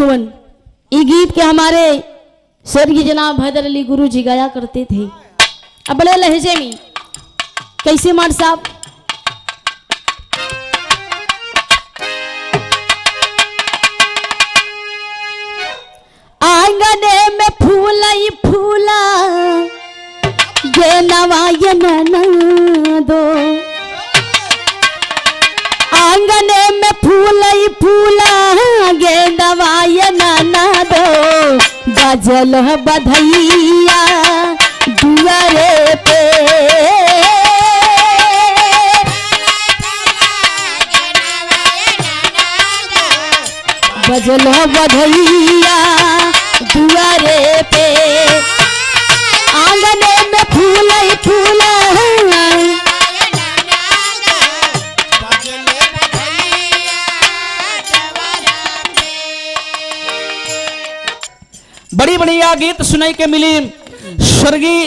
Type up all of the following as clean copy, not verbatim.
हुवन। ये गीत के हमारे स्वर्गीय जनाब हैदर अली गुरु जी गाया करते थे। अब बड़े लहजे में कैसे मार साहब, आंगने में फूला ही फूला गे नवायन दो, आंगने में फूला ही फूला गे नवायन दो, बजल बधैया दुआरे पे, बजल बधैया दुआरे पे, आंगने में फूल ही फूल, बड़ी बढ़िया गीत सुनाई के मिली। स्वर्गीय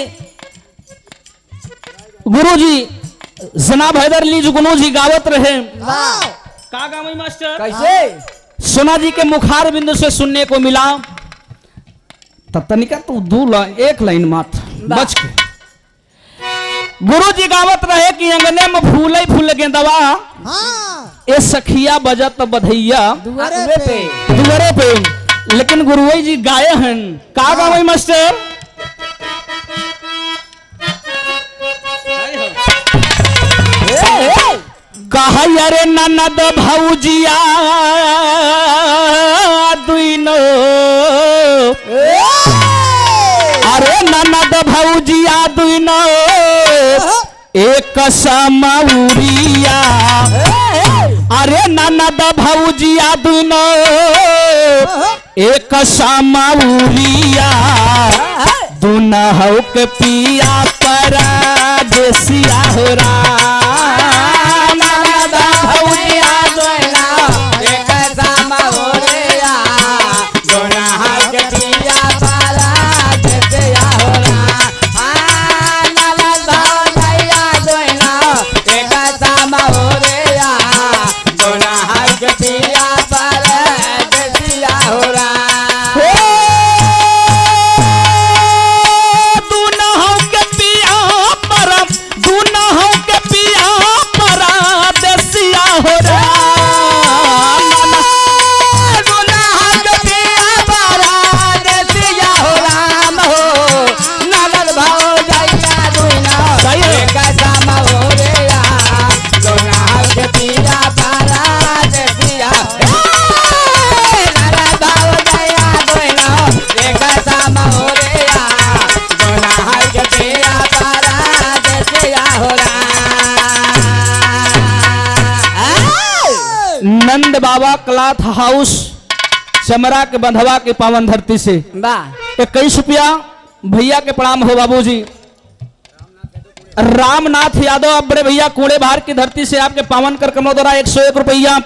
गुरु जी जनाब हैदर अली गुरु जी गावत रहे। का गावी मास्टर कैसे सोना जी के मुखार बिंदु से सुनने को मिला। तब तनिका तू एक लाइन मात्र बच के गुरु जी गावत रहे कि अंगने में फूल फूल गेंदवा, ए सखिया बजत बधैया दुआरे पे। लेकिन गुरुजी जी गाये हैं का गावे मास्टर, कहा अरे ननद भौजिया दुइनो, अरे ननद भौजिया दुइनो एक समौरिया, अरे ननद भौजिया दुइनो एक समौरिया, दुनहु के पिया परदेसिया हो राम, ननद भौजिया दुइनो एक समौरिया, दुनहु के पिया परदेसिया हो राम, ननद भौजिया दुइनो एक समौरिया, दुनहु के पिया परदेसिया हो राम। नंद बाबा क्लॉथ हाउस चमरा के बंधवा के पावन धरती से 21 रुपया भैया के प्रणाम हो बाबूजी। रामनाथ यादव अब बड़े भैया कूड़े बाहर की धरती से आपके पावन कर कमों द्वारा 101 रुपया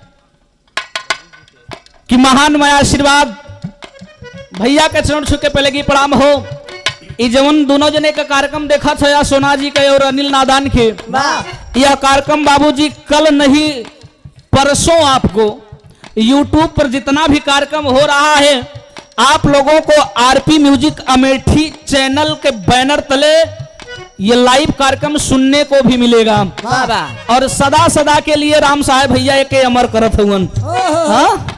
की महान माया आशीर्वाद भैया के चरण छू के पहले की प्रणाम हो। ये जवन दोनों जने का कार्यक्रम देखा था सोना जी के और अनिल नादान के, यह कार्यक्रम बाबूजी कल नहीं परसों आपको YouTube पर जितना भी कार्यक्रम हो रहा है आप लोगों को आरपी म्यूजिक अमेठी चैनल के बैनर तले ये लाइव कार्यक्रम सुनने को भी मिलेगा। और सदा सदा के लिए राम साहब भैया के अमर करत हुवन। हाँ